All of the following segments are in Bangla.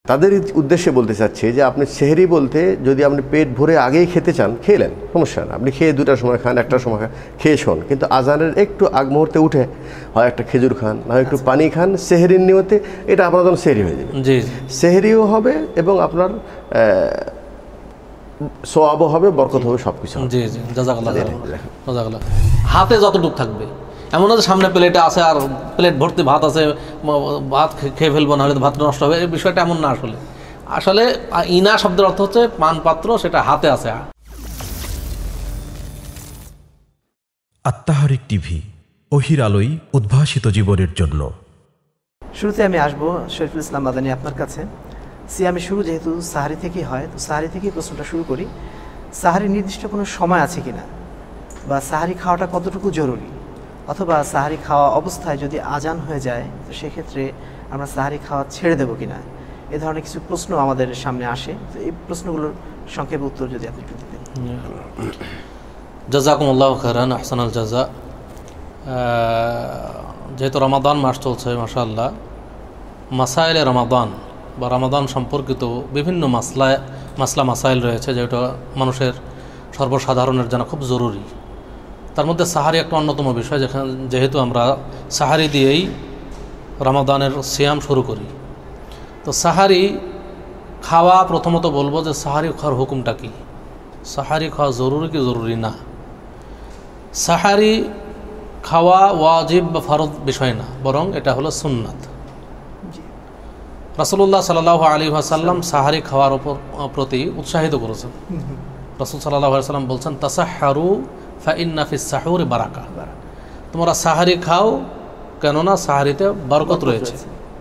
তাদের উদ্দেশ্যে বলতে চাচ্ছি যে আপনি সেহরি বলতে যদি আপনি পেট ভরে আগেই খেতে চান খেলেন, সমস্যা না, আপনি খেয়ে 2টার সময় খান, 1টার সময় খান, খেয়ে শোন, কিন্তু আজানের একটু আগ মুহূর্তে উঠে হয় একটা খেজুর খান, নয় একটু পানি খান সেহরির নিয়তে, এটা আপনার জন্য সেহরি হয়ে যাবে। সেহরিও হবে এবং আপনার সোয়াবও হবে, বরকত হবে, সব কিছু। জি জি, জাযাকাল্লাহ। হাতে যতটুকু থাকবে, এমন না যে সামনে প্লেটে আছে আর প্লেট ভর্তি ভাত আছে, ভাত খেয়ে ফেলবো, নাহলে ভাত নষ্ট হবে, এই বিষয়টা এমন না। আসলে আসলে ইনা শব্দের অর্থ হচ্ছে পান পাত্র, সেটা হাতে আছে। আত্মাহারিক টিভি, ওহির আলোয় উদ্ভাসিত জীবনের জন্য। শুরুতে আমি আসবো শরীফুল ইসলাম মাদানী আপনার কাছে। সিয়ামে শুরু যেহেতু সাহারি থেকেই হয়, তো সাহারি থেকেই প্রশ্নটা শুরু করি। সাহারির নির্দিষ্ট কোনো সময় আছে কিনা, বা সাহারি খাওয়াটা কতটুকু জরুরি, অথবা সাহারি খাওয়া অবস্থায় যদি আজান হয়ে যায় তো সেক্ষেত্রে আমরা সাহারি খাওয়া ছেড়ে দেবো কিনা, এ ধরনের কিছু প্রশ্ন আমাদের সামনে আসে। তো এই প্রশ্নগুলোর সংক্ষেপে উত্তর যদি আপনি একটু দিতেন। জাযাকুমুল্লাহু খাইরান, আহসানুল জাযা। যেহেতু রমাদান মাস চলছে, মাশাআল্লাহ, মাসাইলে রমাদান বা রমাদান সম্পর্কিত বিভিন্ন মাসলা মাসাইল রয়েছে, যেটা মানুষের সর্বসাধারণের জানা খুব জরুরি। তার মধ্যে সাহারি একটা অন্যতম বিষয়, যেহেতু আমরা সাহারি দিয়েই রমাদানের সিয়াম শুরু করি। তো সাহারি খাওয়া, প্রথমত বলবো যে সাহারি খাওয়ার হুকুমটা কি, সাহারি খাওয়া জরুরি কি জরুরি না। সাহারি খাওয়া ওয়াজিব বা ফরজ বিষয় না, বরং এটা হলো সুন্নাত। রাসূলুল্লাহ সাল্লাল্লাহু আলাইহি ওয়াসাল্লাম সাহারি খাওয়ার প্রতি উৎসাহিত করেছেন। রাসূল সাল্লাল্লাহু আলাইহি ওয়াসাল্লাম বলছেন, তাসাহহারু ফাইন্না ফিস সাহুরি বারাকা, তোমরা সাহারি খাও, কেননা সাহারিতে বরকত রয়েছে।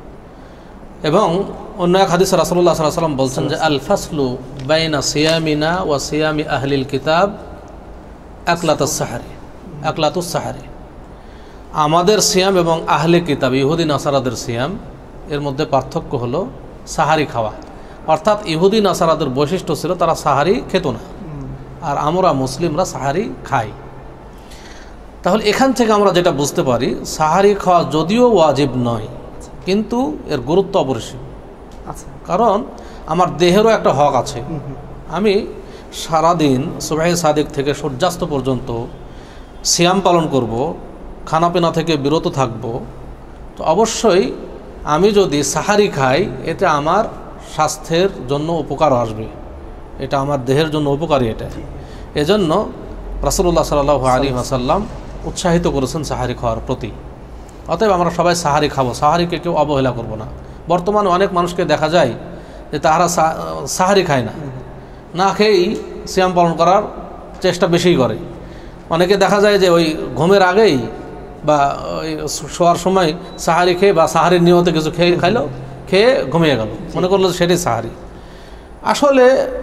এবং অন্য এক হাদিসে রাসূলুল্লাহ সাল্লাল্লাহু আলাইহি ওয়াসাল্লাম বলছেন যে আল ফাসলু বাইনা সিয়ামিনা ওয়া সিয়ামি আহলিল কিতাব আকলাতুস সাহারি, আকলাতুস সাহারি, আমাদের সিয়াম এবং আহলে কিতাব ইহুদি নাসারাদের সিয়াম, এর মধ্যে পার্থক্য হলো সাহারি খাওয়া। অর্থাৎ ইহুদি নাসারাদের বৈশিষ্ট্য ছিল তারা সাহারি খেত না, আর আমরা মুসলিমরা সাহারি খাই। তাহলে এখান থেকে আমরা যেটা বুঝতে পারি, সাহারি খাওয়া যদিও ওয়াজিব নয়, কিন্তু এর গুরুত্ব অপরিসীম। কারণ আমার দেহেরও একটা হক আছে। আমি সারাদিন সুবহে সাদিক থেকে সূর্যাস্ত পর্যন্ত সিয়াম পালন করব, খানাপিনা থেকে বিরত থাকব, তো অবশ্যই আমি যদি সাহারি খাই এতে আমার স্বাস্থ্যের জন্য উপকার আসবে, এটা আমার দেহের জন্য উপকারী। এটা এজন্য রাসূলুল্লাহ সাল্লাল্লাহু আলাইহি ওয়াসাল্লাম উৎসাহিত করেছেন সাহারি খাওয়ার প্রতি। অতএব আমরা সবাই সাহারি খাবো, সাহারিকে কেউ অবহেলা করব না। বর্তমানে অনেক মানুষকে দেখা যায় যে তারা সাহারি খায় না, না খেয়েই সিয়াম পালন করার চেষ্টা বেশি করে। অনেকে দেখা যায় যে ওই ঘুমের আগেই বা ওই শোয়ার সময় সাহারি খেয়ে বা সাহারির নিয়তে কিছু খাইলো, খেয়ে ঘুমিয়ে গেল, মনে করলো সেটাই সাহারি। আসলে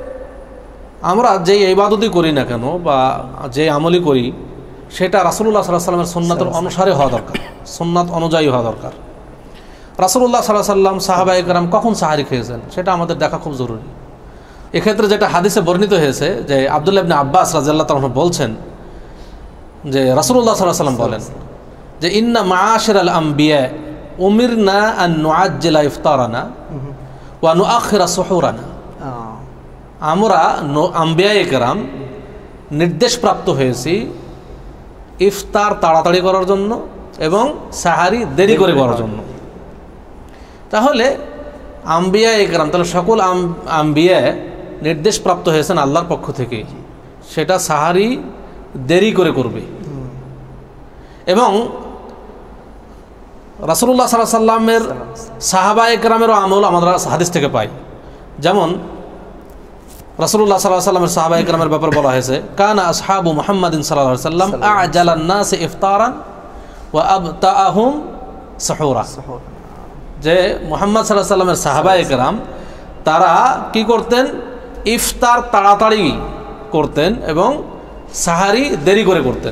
আমরা যেই ইবাদতই করি না কেন বা যে আমলই করি, সেটা রাসূলুল্লাহ সাল্লাল্লাহু আলাইহি ওয়াসাল্লামের সুন্নাতের অনুসারে হওয়া দরকার, সুন্নাত অনুযায়ী হওয়া দরকার। রাসূলুল্লাহ সাল্লাল্লাহু আলাইহি ওয়াসাল্লাম, সাহাবায়ে কেরাম কখন সাহারি খেয়েছেন সেটা আমাদের দেখা খুব জরুরি। এক্ষেত্রে যেটা হাদিসে বর্ণিত হয়েছে যে আব্দুল্লাহ ইবনে আব্বাস রাদিয়াল্লাহু তাআলা বলছেন যে রাসূলুল্লাহ সাল্লাল্লাহু আলাইহি ওয়াসাল্লাম বলেন যে ইন্না মাআশিরাল আমবিয়া উমিরনা আন নুআজ্জিলা ইফতারানা ওয়া নুআখিরা সুহুরানা, আমরা আম্বিয়ায়ে কেরাম নির্দেশপ্রাপ্ত হয়েছি ইফতার তাড়াতাড়ি করার জন্য এবং সাহারি দেরি করে করার জন্য। তাহলে আম্বিয়ায়ে কেরাম, তাহলে সকল আম্বিয়া নির্দেশপ্রাপ্ত হয়েছেন আল্লাহর পক্ষ থেকে, সেটা সাহারি দেরি করে করবে। এবং রাসূলুল্লাহ সাল্লাল্লাহু আলাইহি ওয়াসাল্লামের সাহাবায়ে কেরামেরও আমল আমরা হাদিস থেকে পাই। যেমন রাসূলুল্লাহ সাল্লাল্লাহু আলাইহি ওয়াসাল্লামের সাহাবায়ে কেরামের ব্যাপারে বলা হয়েছে, কানা আসহাবু মুহাম্মাদিন সাল্লাল্লাহু আলাইহি ওয়াসাল্লাম আ'জালান নাস ইফতারান ওয়া আবতাআহুম সুহুরা, যে মুহাম্মদ সাল্লাল্লাহু আলাইহি ওয়াসাল্লামের সাহাবায়ে কেরাম তারা কি করতেন, ইফতার তাড়াতাড়ি করতেন এবং সাহারি দেরি করে করতেন।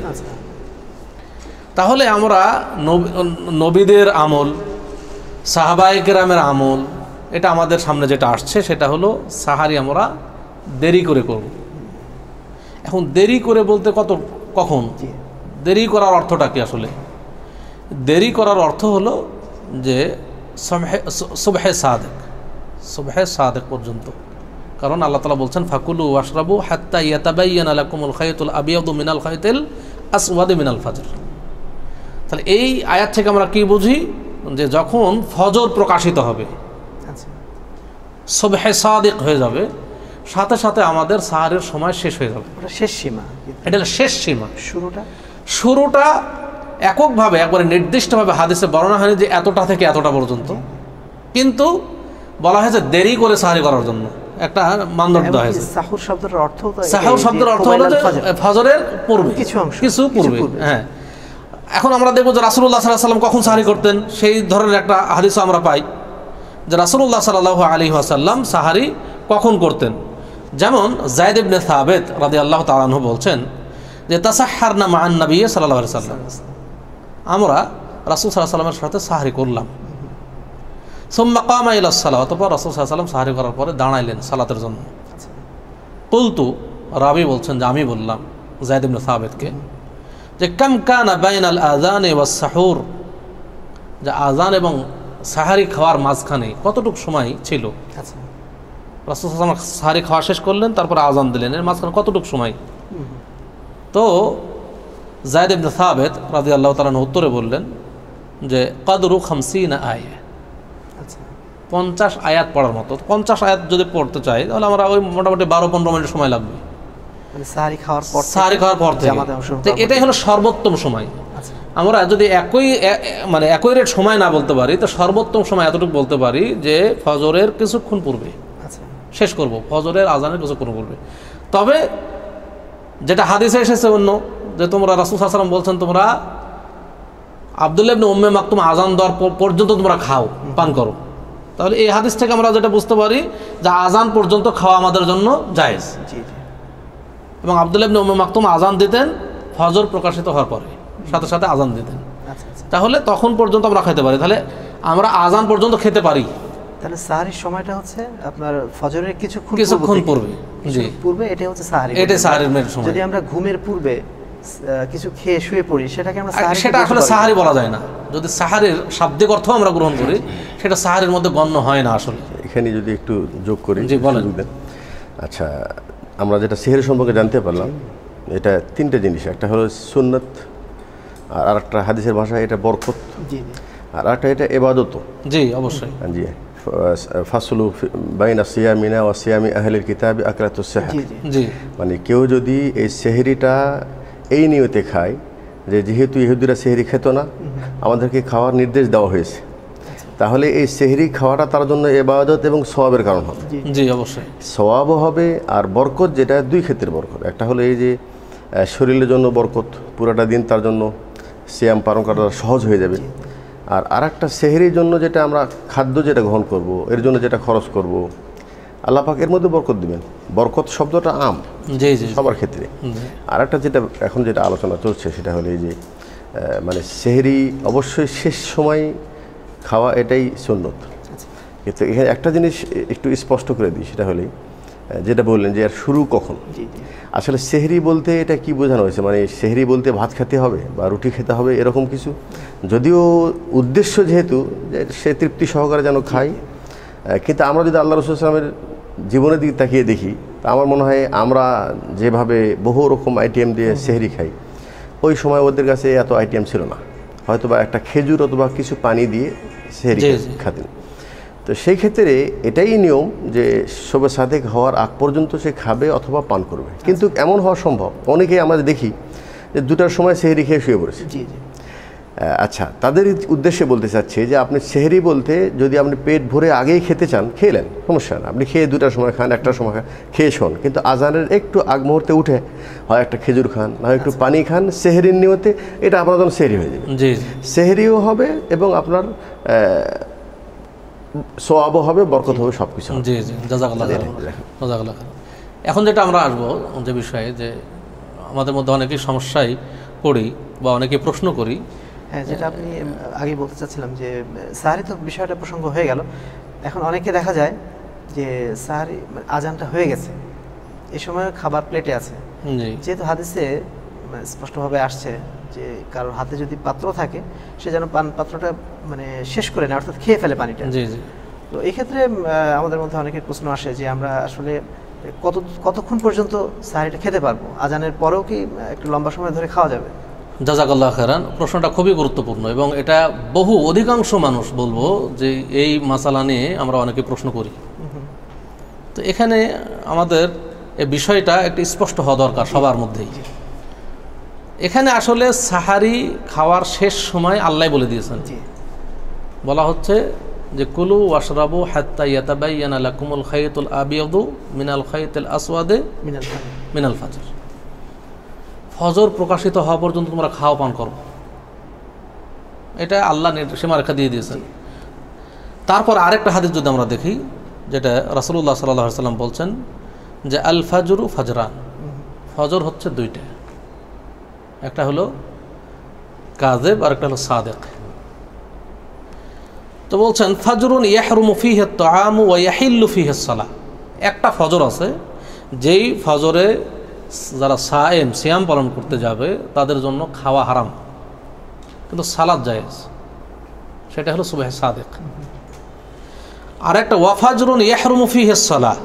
তাহলে আমরা নবীদের আমল, সাহাবায়ে কেরামের আমল, এটা আমাদের সামনে যেটা আসছে সেটা হলো সাহারি আমরা দেরি করে করব। এখন দেরি করে বলতে কখন দেরি করার অর্থটা কি? আসলে দেরি করার অর্থ হলো যে সুবহে সাদিক, সুবহে সাদেক পর্যন্ত। কারণ আল্লাহ তাআলা বলছেন ফাকুলু ওয়াশরাবু হাত্তা ইয়াতাবায়্যানা লাকুমুল খায়তুল আবিয়াদু মিনাল খায়তিল আসওয়াদি মিনাল ফাজর। তাহলে এই আয়াত থেকে আমরা কি বুঝি, যে যখন ফজর প্রকাশিত হবে, আচ্ছা, সুবহে সাদেক হয়ে যাবে, সাথে সাথে আমাদের সাহারের সময় শেষ হয়ে যাবে। ওটা শেষ সীমা, এটা হলো শেষ সীমা। শুরুটা এককভাবে একবারে নির্দিষ্টভাবে হাদিসে বর্ণনা হয়নি যে এতটা থেকে এতটা পর্যন্ত, কিন্তু বলা হয়েছে দেরি করে সাহারি করার জন্য একটা মানদণ্ড হয়েছে। সাহুর শব্দের অর্থ সাহুর শব্দের অর্থ হলো যে ফজরের পূর্বে, কিছু পূর্বে। হ্যাঁ, এখন আমরা দেখবো যে রাসূলুল্লাহ সাল্লাল্লাহু আলাইহি ওয়াসাল্লাম কখন সাহারি করতেন, সেই ধরনের একটা হাদিসও আমরা পাই যে রাসূলুল্লাহ সাল্লাল্লাহু আলাইহি ওয়াসাল্লাম সাহারি কখন করতেন। যেমন যায়েদ ইবনে সাবিত রাদিয়াল্লাহু তাআলা আনহু বলছেন যে তাসাহহারনা মা'আন নবী সাল্লাল্লাহু আলাইহি ওয়াসাল্লাম, আমরা রাসূল সাল্লাল্লাহু আলাইহি ওয়াসাল্লামের সাথে সাহারি করলাম। সুম্মা কামা ইলাস সালাত, অতঃপর রাসূল সাল্লাল্লাহু আলাইহি ওয়াসাল্লাম সাহারি করার পরে দাঁড়াইলেন সালাতের জন্য। কুলতু, রাবি বলছেন যে আমি বললাম যায়েদ ইবনে সাবিতকে যে কাম কানা বাইনাল আযান ওয়াস সাহুর, যে আযান এবং সাহারি খাওয়ার মাঝখানে কতটুকু সময় ছিল। আচ্ছা, রাসূল সাল্লাল্লাহু আলাইহি ওয়াসাল্লাম সাহারি খাওয়া শেষ করলেন, তারপরে আযান দিলেন, এর মাঝখানে কতটুকু সময়। তো যায়েদ ইবনে সাবিত রাদিয়াল্লাহু তাআলা উত্তরে বললেন যে কদরু 50 আয়াত, আচ্ছা, 50 আয়াত পড়ার মতো। 50 আয়াত যদি পড়তে চাই তাহলে আমরা ওই মোটামুটি 12-15 মিনিট সময় লাগবে, মানে সাহারি খাওয়ার পর থেকে। তো এটাই হলো সর্বোত্তম সময়। আমরা যদি একই রেট সময় না বলতে পারি, তো সর্বোত্তম সময় এতটুকু বলতে পারি যে ফজরের কিছুক্ষণ পূর্বে শেষ করব, ফজরের আজানের কিছুক্ষণ পূর্বে। তবে যেটা হাদিসে এসেছে অন্য, যে তোমরা রাসূল সাল্লাল্লাহু আলাইহি ওয়াসাল্লাম বলছেন তোমরা আব্দুল্লাহ ইবনে উম্মে মাকতুম আজান দেওয়ার পর্যন্ত তোমরা খাও, পান করো। তাহলে এই হাদিস থেকে আমরা যেটা বুঝতে পারি যে আজান পর্যন্ত খাওয়া আমাদের জন্য জায়েজ। এবং আব্দুল্লাহ ইবনে উম্মে মাকতুম আজান দিতেন ফজর প্রকাশিত হওয়ার পরে, সাথে সাথে আজান দিতেন। তাহলে তখন পর্যন্ত আমরা খেতে পারি, তাহলে আমরা আজান পর্যন্ত খেতে পারি। তাহলে সাহারির সময়টা হচ্ছে আপনার ফজরের কিছুক্ষণ পূর্বে, জি পূর্বে, এটা হচ্ছে সাহারি, এটা সাহারির সময়। যদি আমরা ঘুমের পূর্বে কিছু খেয়ে শুয়ে পড়ি, সেটাকে আমরা সাহারি, সেটা আসলে সাহারি বলা যায় না। যদি সাহারির শাব্দিক অর্থ আমরা গ্রহণ করি, সেটা সাহারির মধ্যে গণ্য হয় না আসলে। এখানে যদি একটু যোগ করি, জি বলেন। আচ্ছা, আমরা যেটা সেহরি সম্পর্কে জানতে পারলাম, এটা তিনটে জিনিস। একটা হলো সুন্নাত, আর আরেকটা হাদিসের ভাষায় এটা বরকত, আর একটা এটা ইবাদত। জি অবশ্যই। জি, ফাসলু বাইনা সিয়ামিনা ওয়া সিয়ামি আহলিল কিতাবি আকলাতুস সাহর। জি, মানে কেউ যদি এই সেহরিটা এই নিয়তে খায় যে যেহেতু ইহুদিরা সেহরি খেত না, আমাদেরকে খাওয়ার নির্দেশ দেওয়া হয়েছে, তাহলে এই সেহরি খাওয়াটা তার জন্য ইবাদত এবং সওয়াবের কারণ হবে। জি অবশ্যই, সওয়াবও হবে আর বরকত, যেটা দুই ক্ষেত্রে বরকত। একটা হলো এই যে শরীরের জন্য বরকত, পুরোটা দিন তার জন্য সিয়াম পালন করা সহজ হয়ে যাবে। আর আরেকটা সেহরির জন্য যেটা আমরা খাদ্য যেটা গ্রহণ করব, এর জন্য যেটা খরচ করব, আল্লাহ পাক এর মধ্যে বরকত দিবেন। বরকত শব্দটা আম, জি জি, সবার ক্ষেত্রে। আর একটা যেটা এখন যেটা আলোচনা চলছে সেটা হলো এই যে মানে সেহরি অবশ্যই শেষ সময় খাওয়া, এটাই সুন্নত। কিন্তু এখানে একটা জিনিস একটু স্পষ্ট করে দিই, সেটা হলেই যেটা বললেন যে আর শুরু কখন। আসলে সেহরি বলতে এটা কি বোঝানো হয়েছে, মানে সেহরি বলতে ভাত খেতে হবে বা রুটি খেতে হবে এরকম কিছু, যদিও উদ্দেশ্য যেহেতু সে তৃপ্তি সহকারে যেন খায়। কিন্তু আমরা যদি আল্লাহ রাসূল সাল্লাল্লাহু আলাইহি ওয়াসাল্লামের জীবনের দিকে তাকিয়ে দেখি, তা আমার মনে হয় আমরা যেভাবে বহু রকম আইটেম দিয়ে সেহরি খাই, ওই সময় ওদের কাছে এত আইটেম ছিল না, হয়তো বা একটা খেজুর অথবা কিছু পানি দিয়ে সেহরি খাতেন। তো সেই ক্ষেত্রে এটাই নিয়ম যে শবে সাদেক হওয়ার আগ পর্যন্ত সে খাবে অথবা পান করবে। কিন্তু এমন হওয়া সম্ভব, অনেকেই আমরা দেখি যে 2টার সময় সেহরি খেয়ে শুয়ে পড়েছে। আচ্ছা, তাদের উদ্দেশ্যে বলতে চাচ্ছি যে আপনি সেহরি বলতে যদি আপনি পেট ভরে আগেই খেতে চান, খেলেন, সমস্যা না, আপনি খেয়ে 2টার সময় খান, 1টার সময় খান, খেয়ে শোন, কিন্তু আজানের একটু আগ মুহূর্তে উঠে হয় একটা খেজুর খান, হয় একটু পানি খান সেহরির নিয়তে, এটা আপনার জন্য সেহরি হয়ে যাবে। সেহরিও হবে এবং আপনার সওয়াবও হবে, বরকত হবে, সব কিছু। জি জি, জাযাকাল্লাহ জাযাকাল্লাহ। এখন যেটা আমরা আসবো যে বিষয়ে, যে আমাদের মধ্যে অনেকেই সমস্যায় পড়ি বা অনেকে প্রশ্ন করি। হ্যাঁ, যেটা আপনি আগে বলতে চাচ্ছিলাম যে সাহারি তো বিষয়টা প্রসঙ্গ হয়ে গেল। এখন অনেকে দেখা যায় যে সাহারি আজানটা হয়ে গেছে, এই সময় খাবার প্লেটে আছে, যেহেতু হাদিসে স্পষ্টভাবে আসছে যে কারোর হাতে যদি পাত্র থাকে সে যেন পাত্রটা মানে শেষ করে নেয়, অর্থাৎ খেয়ে ফেলে পানিটা। জি জি। তো এই ক্ষেত্রে আমাদের মধ্যে অনেকের প্রশ্ন আসে যে আমরা আসলে কতক্ষণ পর্যন্ত সাহারিটা খেতে পারবো, আজানের পরেও কি একটু লম্বা সময় ধরে খাওয়া যাবে? জাযাকাল্লাহ খায়রান, প্রশ্নটা খুবই গুরুত্বপূর্ণ এবং এটা অধিকাংশ মানুষ বলবো যে এই মাসালা নিয়ে আমরা অনেকে প্রশ্ন করি। তো এখানে আমাদের এই বিষয়টা একটু স্পষ্ট হওয়া দরকার সবার মধ্যেই। এখানে আসলে সাহারি খাওয়ার শেষ সময় আল্লাহ বলে দিয়েছেন, বলা হচ্ছে যে কুলু ওয়াশরাবু হাত্তা ইয়াতাবায়্যানা লাকুমুল খাইতুল আবিয়াদু মিনাল খাইতিল আসওয়াদি মিনাল ফাজর। ফজর প্রকাশিত হওয়া পর্যন্ত তোমরা খাওয়া পান করো, এটা আল্লাহ সীমারেখা দিয়ে দিয়েছেন। তারপর আরেকটা হাদিস যদি আমরা দেখি, যেটা রাসূলুল্লাহ সাল্লাল্লাহু আলাইহি ওয়াসাল্লাম বলছেন যে আল ফাজরু ফাজরান, ফজর হচ্ছে দুইটা, একটা হলো কাযিব আর একটা হলো সাদিক। তো বলছেন ফাজরুন ইয়াহরুমু ফীহি আত-তাআমু ওয়া ইয়াহিল্লু ফীহি আস-সালাহ, একটা ফজর আছে যেই ফজরে যারা সিয়াম পালন করতে যাবে তাদের জন্য খাওয়া হারাম, কিন্তু সালাত জায়েজ, সেটা হলো সুবহে সাদিক। আর একটা ওয়া ফাজরুন ইয়াহরুমু ফীহি আস-সালাহ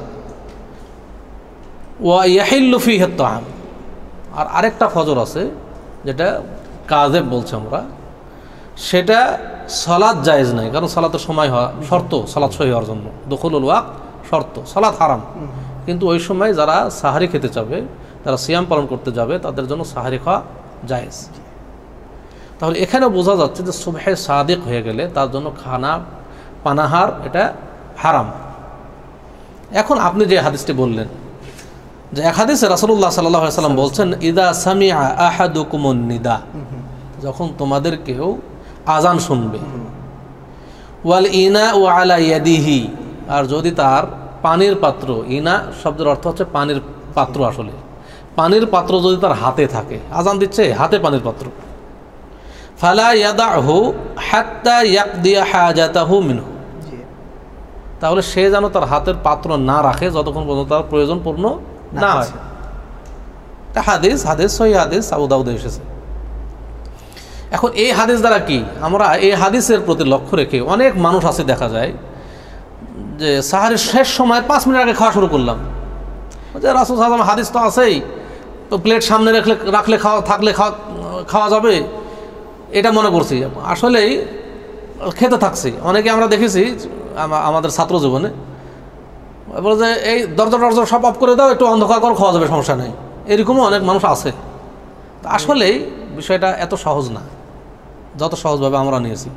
ওয়া ইয়াহিল্লু ফীহি আত-তাআম, আর আরেকটা ফজর আছে যেটা কাযিব বলছি আমরা, সেটা সালাত জায়েজ নাই, কারণ সালাতের সময় হওয়া শর্ত, সালাত সহি হওয়ার জন্য দুখুলুল ওয়াক্ত শর্ত, সালাত হারাম, কিন্তু ওই সময় যারা সাহারি খেতে যাবে, যারা সিয়াম পালন করতে যাবে তাদের জন্য সাহারি খাওয়া জায়েজ। তাহলে এখানে বোঝা যাচ্ছে যে সুবহে সাদিক হয়ে গেলে তার জন্য খানা পানাহার এটা হারাম। এখন আপনি যে হাদিসটি বললেন, যে এক হাদিসে রাসূলুল্লাহ সাল্লাল্লাহু আলাইহি ওয়াসাল্লাম বলছেন ইদা সামিআ আহাদুকুমুন নিদা, যখন তোমাদের কেউ আজান শুনবে, ওয়াল ইনা ও আলা ইয়াদিহি, আর যদি তার পানির পাত্র, ইনা শব্দের অর্থ হচ্ছে পানির পাত্র, আসলে পানির পাত্র যদি তার হাতে থাকে, আজান দিচ্ছে হাতে পানির পাত্র, ফালা ইয়াদাহু হাত্তা ইয়াকদিয়া হাজাতাহু মিনহু, তাহলে সে যেন তার হাতের পাত্র না রাখে যতক্ষণ পর্যন্ত তার প্রয়োজন পূর্ণ না হয়। হাদিস সহিহ হাদিস, আবু দাউদে এসেছে। এখন এই হাদিস দ্বারা কি আমরা এই হাদিসের প্রতি লক্ষ্য রেখে অনেক মানুষ আছে দেখা যায় যে সাহারির শেষ সময় 5 মিনিট আগে খাওয়া শুরু করলাম, যে রাসূল সাল্লাল্লাহু আলাইহি ওয়াসাল্লাম হাদিস তো আছেই, তো প্লেট সামনে রাখলে খাওয়া যাবে, এটা মনে করছি, আসলেই খেতে থাকছি। অনেকে আমরা দেখেছি আমাদের ছাত্র জীবনে বলে যে এই দরজা সব অফ করে দাও, একটু অন্ধকার করে খাওয়া যাবে, সমস্যা নেই, এরকমও অনেক মানুষ আছে। আসলেই বিষয়টা এত সহজ না যত সহজভাবে আমরা নিয়েছি।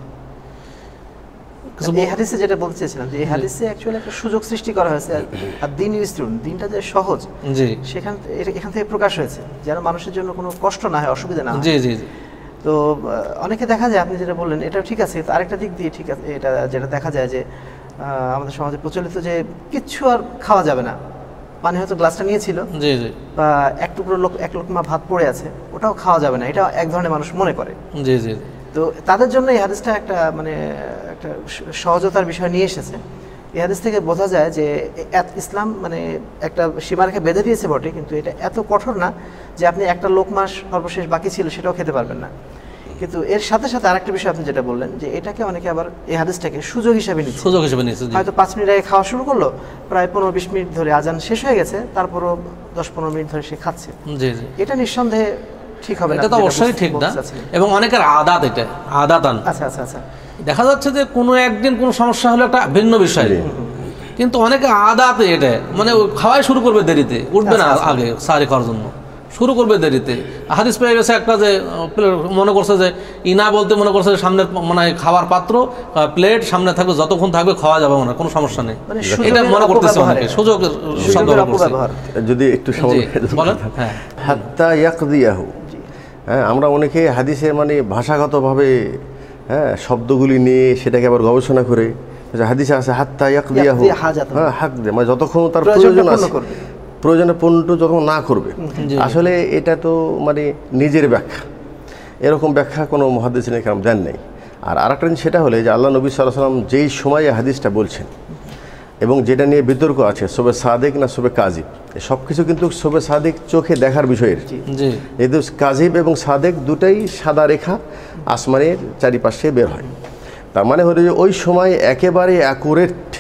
এই হাদিসে যেটা বলতে চেয়েছিলাম যে এই হাদিসে অ্যাকচুয়ালি একটা সুযোগ সৃষ্টি করা হয়েছে, আর দিন ইউসরুন, দিনটা যে সহজ, জি, এখান থেকে প্রকাশ হয়েছে যেন মানুষের জন্য কোনো কষ্ট না হয়, অসুবিধা না হয়। জি জি জি। তো অনেকে দেখা যায় আপনি যেটা বললেন এটা ঠিক আছে, আরেকটা দিক দিয়ে ঠিক আছে, এটা যেটা দেখা যায় যে আমাদের সমাজে প্রচলিত যে কিচ্ছু আর খাওয়া যাবে না, পানি হয়তো গ্লাসটা নিয়েছিল, জি জি, বা এক লোকমা ভাত পড়ে আছে, ওটাও খাওয়া যাবে না, এটা এক ধরনের মানুষ মনে করে। জি জি। তো তাদের জন্য এই হাদিসটা একটা একটা সহজতার বিষয় নিয়ে এসেছে। এই হাদিস থেকে বোঝা যায় যে ইসলাম একটা সীমারেখা বেঁধে দিয়েছে বটে, কিন্তু এটা এত কঠোর না যে আপনি একটা লোকমা সর্বশেষ বাকি ছিল সেটাও খেতে পারবেন না। কিন্তু এর সাথে সাথে আরেকটা বিষয় আপনি যেটা বললেন যে এটাকে অনেকে আবার এই হাদিসটাকে সুযোগ হিসেবে নিচ্ছে, হয়তো 5 মিনিট আগে খাওয়া শুরু করলো, প্রায় 15-20 মিনিট ধরে আজান শেষ হয়ে গেছে, তারপরও 10-15 মিনিট ধরে সে খাচ্ছে। এটা নিঃসন্দেহে ঠিক হবে না, এটা তো অবশ্যই ঠিক না, এবং অনেকের আদাত, এটা আদাতান। আচ্ছা আচ্ছা আচ্ছা, দেখা যাচ্ছে যে কোনো একদিন কোনো সমস্যা হলো একটা ভিন্ন বিষয়, কিন্তু অনেকে আদাত, এটা খাওয়াই শুরু করবে দেরিতে, উঠবে না আগে সাহারি খাওয়ার জন্য, শুরু করবে দেরিতে। হাদিস পেয়ে গেছে একটা যে মনে করছে যে ইনা বলতে মনে করছে সামনে খাওয়ার পাত্র, প্লেট সামনে থাকবে, যতক্ষণ থাকবে খাওয়া যাবে, কোনো সমস্যা নেই, এটা মনে করতেছে অনেকে, সুযোগের অপব্যবহার। যদি একটু বলেন, হাত্তা ইয়াকদিয়াহু, হ্যাঁ, আমরা অনেকে হাদিসের ভাষাগতভাবে শব্দগুলি নিয়ে সেটাকে আবার গবেষণা করে হাদিসে আছে হাত্তা ইয়াকদিয়াহু, হাক দে, যতক্ষণ তার প্রয়োজন আছে, প্রয়োজনে পূর্ণ যখন না করবে। আসলে এটা তো নিজের ব্যাখ্যা, এরকম ব্যাখ্যা কোনো মুহাদ্দিসিন কেরাম দেন নাই। আর আরেকটা জিনিস সেটা হলে যে আল্লাহ নবী সাল্লাল্লাহু আলাইহি ওয়াসাল্লাম যেই সময়ে হাদিসটা বলছেন এবং যেটা নিয়ে বিতর্ক আছে, শোবে সাদিক না শোবে কাজিব, সব কিছু কিন্তু শোবে সাদিক চোখে দেখার বিষয়ের, যেহেতু কাজিব এবং সাদেক দুটাই সাদা রেখা আসমানের চারিপাশে বের হয়, তার মানে হলো যে ওই সময় একেবারে অ্যাকুরেট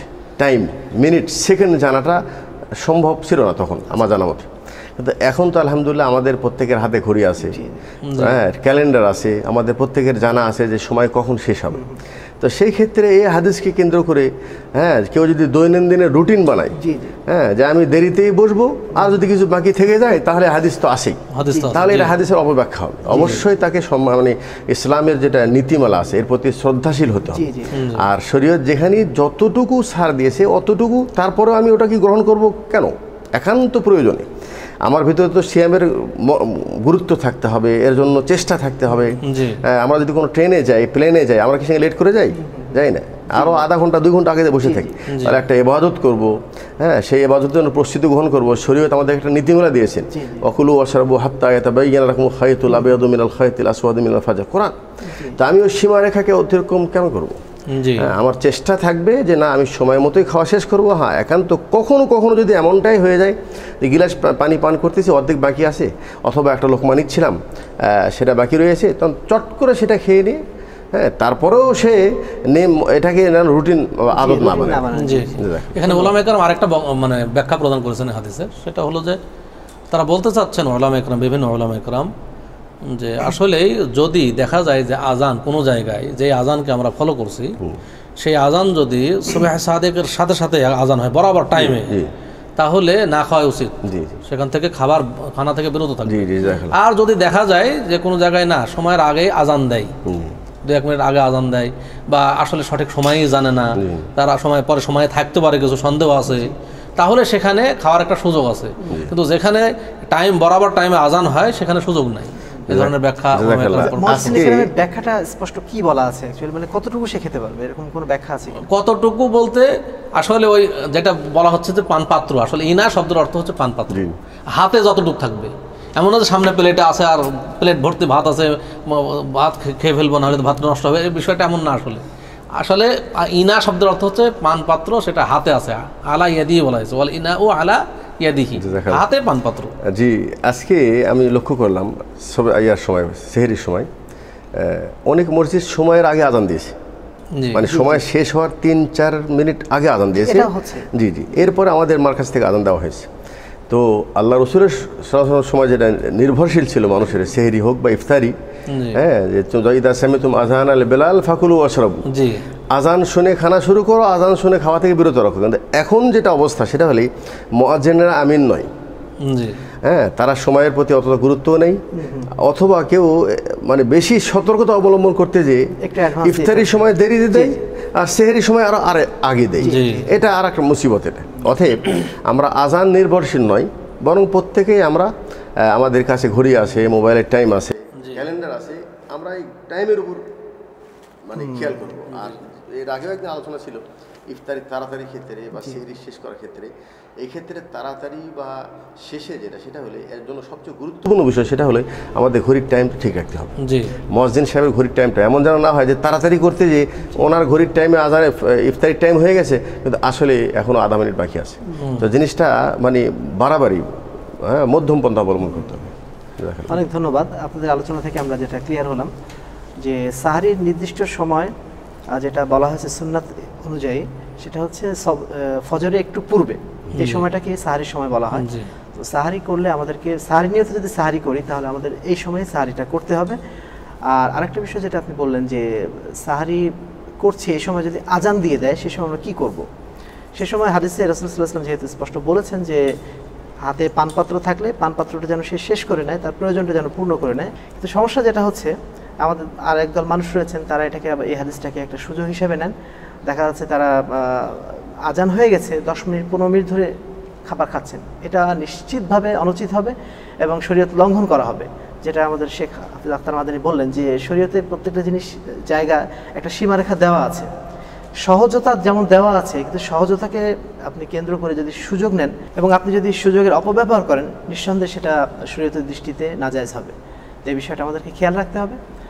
টাইম, মিনিট, সেকেন্ড জানাটা সম্ভব ছিল না তখন আমার জানা মতে। কিন্তু এখন তো আলহামদুলিল্লাহ আমাদের প্রত্যেকের হাতে ঘড়ি আছে, হ্যাঁ, ক্যালেন্ডার আছে, আমাদের প্রত্যেকের জানা আছে যে সময় কখন শেষ হবে। তো সেই ক্ষেত্রে এই হাদিসকে কেন্দ্র করে, হ্যাঁ, কেউ যদি দৈনন্দিনের রুটিন বানায়, হ্যাঁ, যে আমি দেরিতেই বসবো, আর যদি কিছু বাকি থেকে যায় তাহলে হাদিস তো আসেই, তাহলে এটা হাদিসের অপব্যাখ্যা হবে। অবশ্যই তাকে মানে ইসলামের যেটা নীতিমালা আছে এর প্রতি শ্রদ্ধাশীল হতে হবে। আর শরীয়ত যেখানে যতটুকু ছাড় দিয়েছে অতটুকু, তারপরেও আমি ওটা কি গ্রহণ করব কেন? একান্ত প্রয়োজনে আমার ভিতরে তো সিয়ামের গুরুত্ব থাকতে হবে, এর জন্য চেষ্টা থাকতে হবে। আমরা যদি কোনো ট্রেনে যাই, প্লেনে যাই, আমরা কি সঙ্গে লেট করে যাই না, আরও আধা ঘন্টা 2 ঘন্টা আগে বসে থাকি। তাহলে একটা ইবাদত করব, হ্যাঁ, সেই ইবাদতের জন্য প্রস্তুতি গ্রহণ করব। শরীয়ত আমাদের একটা নীতিমালা দিয়েছেন, ওয়াকুলু ওয়াশরাবু হাত্তা ইয়াতাবায়্যানা লাকুমুল খায়তুল আবয়াদু মিনাল খায়তিল আসওয়াদি মিনাল ফাজর, কোরআন। তা আমি ওই সীমারেখাকে অতিক্রম কেন করব? আমার চেষ্টা থাকবে যে না, আমি সময় মতোই খাওয়া শেষ করবো। হ্যাঁ, একান্ত কখনো কখনো যদি এমনটাই হয়ে যায় যে গিলাস পানি পান করতেছি, অর্ধেক বাকি আছে, অথবা একটা লোকমা নিচ্ছিলাম সেটা বাকি রয়েছে, তখন চট করে সেটা খেয়ে নিয়ে, হ্যাঁ, তারপরেও সে এটাকে রুটিন আদত না বানায়। এখানে ওলামা কেরাম আরেকটা মানে ব্যাখ্যা প্রদান করেছেন হাদিসের, সেটা হলো যে তারা বলতে চাচ্ছেন ওলামা কেরাম, বিভিন্ন ওলামা কেরাম, যে আসলে যদি দেখা যায় যে আজান কোনো জায়গায়, যে আজানকে আমরা ফলো করছি সেই আজান যদি সুবহ সাদেকের সাথে সাথে আজান হয় বরাবর টাইমে, তাহলে না খাওয়া উচিত, সেখান থেকে খানা থেকে বিরত থাকবে। আর যদি দেখা যায় যে কোনো জায়গায় না, সময়ের আগেই আজান দেয়, 2-1 মিনিট আগে আজান দেয়, বা আসলে সঠিক সময়ই জানে না, তারা সময় পরে সময়ে থাকতে পারে, কিছু সন্দেহ আছে, তাহলে সেখানে খাওয়ার একটা সুযোগ আছে। কিন্তু যেখানে টাইম বরাবর টাইমে আজান হয় সেখানে সুযোগ নাই। এই ধরনের ব্যাখ্যাটা স্পষ্ট কি বলা আছে অ্যাকচুয়ালি, মানে কতটুকু সে খেতে পারবে, এরকম কোনো ব্যাখ্যা আছে? কতটুকু বলতে আসলে ওই যেটা বলা হচ্ছে যে পানপাত্র, আসলে ইনা শব্দের অর্থ হচ্ছে পানপাত্র, হাতে যতটুকু থাকবে। এমন না যে সামনে প্লেটে আছে আর প্লেট ভর্তি ভাত আছে, ভাত খেয়ে ফেলবো, নাহলে ভাত নষ্ট হবে, এই বিষয়টা এমন না। আসলে ইনা শব্দের অর্থ হচ্ছে পানপাত্র, সেটা হাতে আছে, আলা ইয়াদি বলা হয়েছে, বল ইনা ও আলা ইয়াদিহি, হাতে পানপাত্র। জি, আজকে আমি লক্ষ্য করলাম ইয়ার সময়, সেহরির সময় অনেক মসজিদ সময়ের আগে আজান দিয়েছে, মানে সময় শেষ হওয়ার 3-4 মিনিট আগে আজান দিয়েছে। জি, এরপরে আমাদের মার্কাজ থেকে আজান দেওয়া হয়েছে। তো আল্লাহ রসুলের সময় যেটা নির্ভরশীল ছিল মানুষের, সেহরি হোক বা ইফতারি, হ্যাঁ, যে ইদা সামিতুম আযান আল বেলাল ফাকুলু ওয়াশরাবু, আজান শুনে খানা শুরু করো, আজান শুনে খাওয়া থেকে বিরত রাখো। কিন্তু এখন যেটা অবস্থা সেটা হলেই মুয়াজ্জিনরা আমিন নয়, হ্যাঁ, তারা সময়ের প্রতি অতটা গুরুত্বও নেই, অথবা কেউ মানে বেশি সতর্কতা অবলম্বন করতে যে ইফতারির সময় দেরি দেয় আর সেহরির সময় আরো আগে দেয়, এটা আর একটা মুসিবত। এটা অতএব আমরা আজান নির্ভরশীল নয়, বরং প্রত্যেকেই আমরা, আমাদের কাছে ঘড়ি আছে, মোবাইলের টাইম আছে, ক্যালেন্ডার আছে, আমরা এই টাইমের উপর মানে খেয়াল করবো। আর এর আগেও একদিন আলোচনা ছিল ইফতারি তাড়াতাড়ি ক্ষেত্রে বা সেহরি শেষ করার ক্ষেত্রে। এই ক্ষেত্রে তাড়াতাড়ি বা শেষে যেটা, সেটা হলে এর জন্য সবচেয়ে গুরুত্বপূর্ণ বিষয় সেটা হলে আমাদের ঘড়ির টাইমটা ঠিক রাখতে হবে। মুয়াজ্জিন সাহেবের ঘড়ির টাইমটা এমন যেন না হয় যে তাড়াতাড়ি করতে যে ওনার ঘড়ির টাইমে আজানে ইফতারির টাইম হয়ে গেছে, কিন্তু আসলে এখনও আধা মিনিট বাকি আছে। তো জিনিসটা মানে বাড়াবাড়ি, হ্যাঁ, মধ্যম পন্থা অবলম্বন করতে হবে। অনেক ধন্যবাদ। আপনাদের আলোচনা থেকে আমরা যেটা ক্লিয়ার হলাম যে সাহরির নির্দিষ্ট সময় যেটা বলা হয়েছে সুন্নাত অনুযায়ী, সেটা হচ্ছে ফজরে একটু পূর্বে, এই সময়টাকে সাহারির সময় বলা হয়। তো সাহারি করলে আমাদেরকে, সাহারি নিয়ত যদি সাহারি করি তাহলে আমাদের এই সময়ে সাহারিটা করতে হবে। আর আরেকটা বিষয় যেটা আপনি বললেন যে সাহারি করছে এই সময় যদি আজান দিয়ে দেয়, সে সময় আমরা কী করব? সে সময় হাদিসে রাসূল সাল্লাল্লাহু আলাইহি ওয়াসাল্লাম যেহেতু স্পষ্ট বলেছেন যে হাতে পানপাত্র থাকলে পানপাত্রটা যেন সে শেষ করে নেয়, তার প্রয়োজনটা যেন পূর্ণ করে নেয়। কিন্তু সমস্যা যেটা হচ্ছে, আমাদের আর একদল মানুষ রয়েছেন, তারা এটাকে, এই হাদিসটাকে একটা সুযোগ হিসেবে নেন। দেখা যাচ্ছে তারা আজান হয়ে গেছে, 10 মিনিট 15 মিনিট ধরে খাবার খাচ্ছেন। এটা নিশ্চিতভাবে অনুচিত হবে এবং শরীয়ত লঙ্ঘন করা হবে, যেটা আমাদের শেখ হাফিজ আখতার মাদানী বললেন যে শরীয়তে প্রত্যেকটা জিনিস জায়গা একটা সীমারেখা দেওয়া আছে। সহজতা যেমন দেওয়া আছে, কিন্তু সহজতাকে আপনি কেন্দ্র করে যদি সুযোগ নেন এবং আপনি যদি সুযোগের অপব্যবহার করেন, নিঃসন্দেহে সেটা শরীয়তের দৃষ্টিতে নাজায়েজ হবে। এই বিষয়টা আমাদেরকে খেয়াল রাখতে হবে।